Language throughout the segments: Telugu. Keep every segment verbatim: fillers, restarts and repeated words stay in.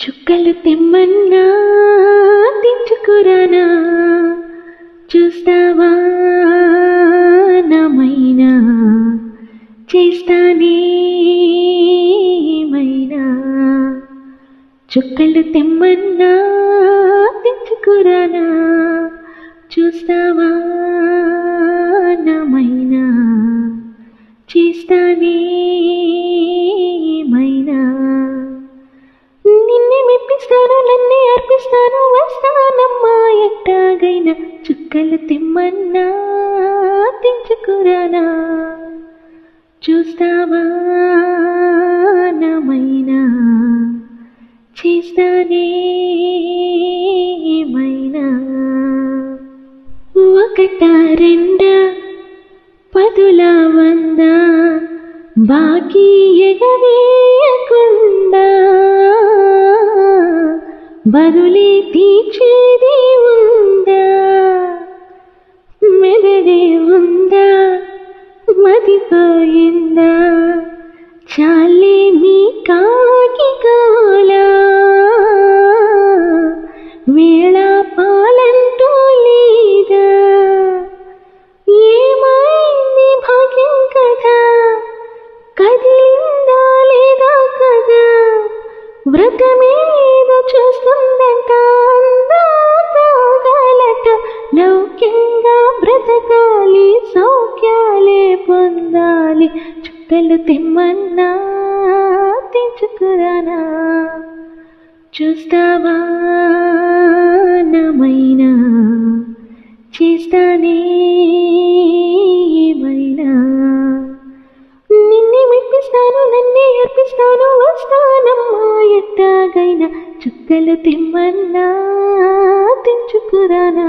చుక్కలు తెమ్మన్నా తెంచుకురానా, చూస్తావా నామైనా, చేస్తానే మైనా. చుక్కలు తెమ్మన్నా తెంచుకురానా, చూస్తావా నామైనా, చేస్తానే మైనా. నిన్నే మెప్పిస్తాను, నన్నే అర్పిస్తాను, వస్తానమ్మా ఎట్టాగైనా. చుక్కలు తెమ్మన్నా తెంచుకురానా, చూస్తావా నామైనా, చేస్తానే మైనా. ఒకటా రెండా పదులా వందా, బాకీ ఎగవేయకుండా బదులే తీర్చేది ఉందా, మెదడే ఉందా, మదిపోయిందా, చాలే నీ కాకి గోలా, వేళ పాలంటూ లేదా, ఏమైంది భాగ్యం కదా, కదిలిందా లేదా కదా, వ్రతమేదో చూస్తుందంట, అందాగలట, లౌక్యంగా బ్రతకాలి, సౌఖ్యాలే పొందాలి. చుక్కలు తెమ్మన్నా తెంచుకురానా, చూస్తావా నామైనా, చేస్తానే మైనా. నిన్నే మెప్పిస్తాను, నన్నే అర్పిస్తాను, వస్తానమ్మా ఎట్టాగైనా. చుక్కలు తెమ్మన్నా తెంచుకురానా,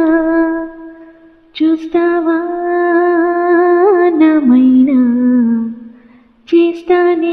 చూస్తావా నామైనా, చేస్తానే